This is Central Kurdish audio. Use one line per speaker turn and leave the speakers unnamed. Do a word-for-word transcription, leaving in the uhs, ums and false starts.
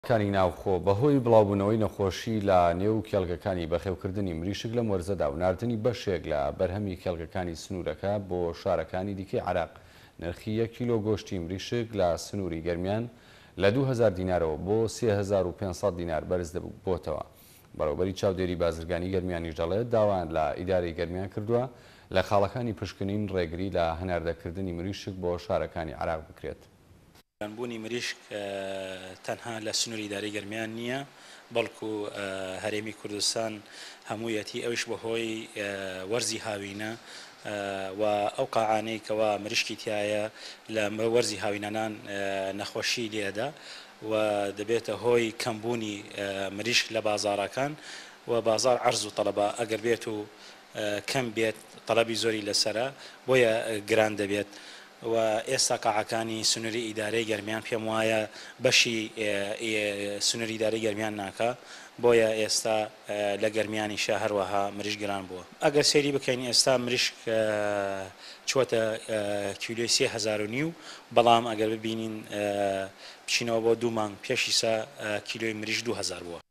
کانی ناوخۆ بەهۆی بڵاوبوونەوەی نەخۆشی لە نێو کێڵگەکانی بەخێوکردنی مریشک لەم وەرزەدا و ناردنی بەشێک لە بەرهەمی کێڵگەکانی سنوورەکە بۆ شارەکانی دیکەی عێراق نرخی یەک کیلۆ گۆشتی مریشک لە سنووری گەرمیان لە دوو هەزار دینارەوە بۆ سێ هەزار و پێنج سەد دینار بەرز بۆتەوە. بەڕێوەبەری چاودێری بازرگانیی گەرمیانیش دەڵێت داوایان لە ئیدارەی گەرمیان کردووە لە خاڵەکانی پشکنین ڕێگری لە هەناردەکردنی مریشک بۆ شارەکانی عێراق بکرێت.
بوونی مریشک تەنها لە سنووری ئیدارەی گەرمیان نییە، بەڵکو هەرێمی کوردستان هەموویەتی ئەوش بەهۆی وەرزی هاوینە و ئەو قاعانەی کەوا مریشکی تایە لە وەرزی هاوینانان نەخۆشی لێدا و دەبێتە هۆی کەمبوونی مریشک لە بازاڕەکان و بازار عەرز و تەڵەبە ئەگەر بێت و کەم بێت تەڵەبی زۆری لەسرە بۆیە گران دەبێت. و ئێستا قاعەکانی سنووری ئیدارەی گەرمیان پێم وایە بەشی سنووری ئیدارەی گەرمیان ناکە، بۆیە ئێستا لە گەرمیانیشە هەروەها مریشک گران بووە. ئەگەر سێری بکەین ئێستا مریشک چووەتە کیلۆی سێ هەزار و نیو، بەڵام ئەگەر ببینین بچینەوە بۆ دوو مانگ پێشیسە کیلۆی مریشک دوو هەزار بووە.